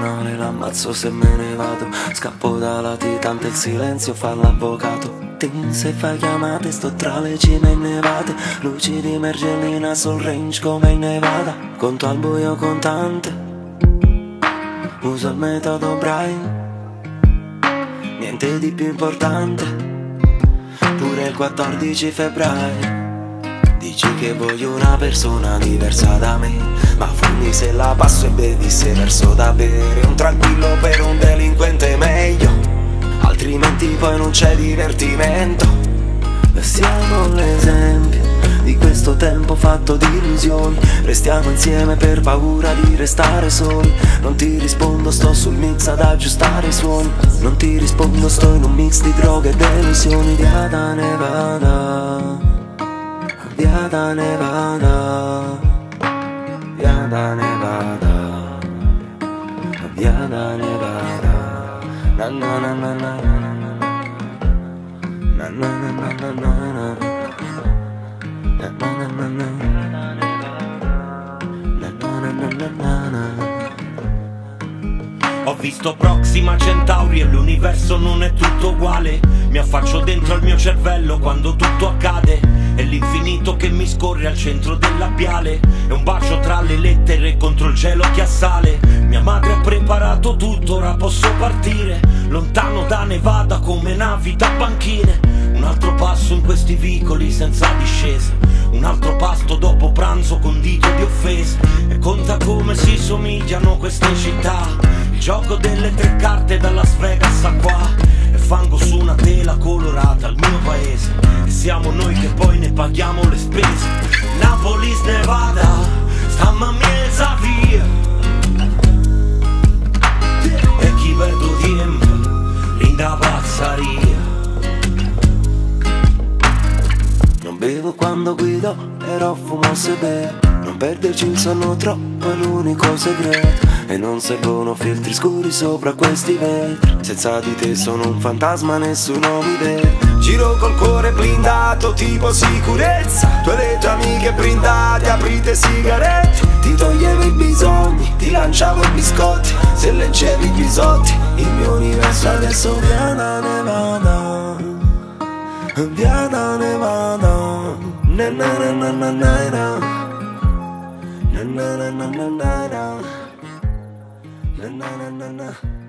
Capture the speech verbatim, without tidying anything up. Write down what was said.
personale, l'ammazzo se me ne vado. Scappo da latitante, il silenzio fa l'avvocato. Se fai chiamate sto tra le cime innevate, luci di mergellina sul range come in Nevada. Conto al buio contante, uso il metodo Brian, niente di più importante. Pure il quattordici febbraio dici che voglio una persona diversa da me, ma fummi se la passo e bevi se verso da bere. Un tranquillo per un delinquente è meglio, altrimenti poi non c'è divertimento. Siamo l'esempio di questo tempo fatto di illusioni. Restiamo insieme per paura di restare soli. Non ti rispondo, sto sul mix ad aggiustare i suoni. Non ti rispondo, sto in un mix di droghe e delusioni. Via da Nevada, via da Nevada, via da Nevada, via da Nevada. Na na na na na na na na na na na na. Ho visto Proxima Centauri e l'universo non è tutto uguale. Mi affaccio dentro al mio cervello quando tutto accade. È l'infinito che mi scorre al centro del labiale. È un bacio tra le lettere contro il cielo che assale. Mia madre ha preparato tutto, ora posso partire. Lontano da Nevada come navi da banchine. Un altro passo in questi vicoli senza discesa. Un altro pasto dopo pranzo condito di offese. E conta come si somigliano queste città. Il gioco delle tre carte da Las Vegas a qua. E fango su una tela colorata al mio paese. E siamo noi che poi ne paghiamo le spese. Napolis, Nevada, stamma miezza via. E chi vedo tiempo, linda pazzaria. Non bevo quando guido, però fumo se bevo. Non perderci il sonno troppo è l'unico segreto. E non servono filtri scuri sopra questi vetri. Senza di te sono un fantasma, nessuno mi vede. Giro col cuore blindato tipo sicurezza. Tu e le tue amiche brindate, aprite sigarette. Ti toglievo i bisogni, ti lanciavo i biscotti. Se leggevi i bisotti, il mio universo adesso via da Nevada, via da Nevada. Na na na na na na na na na na na na na na na na na.